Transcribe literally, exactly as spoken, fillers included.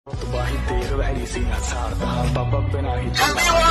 Bahi tero, very seen as hard, the half of a penny.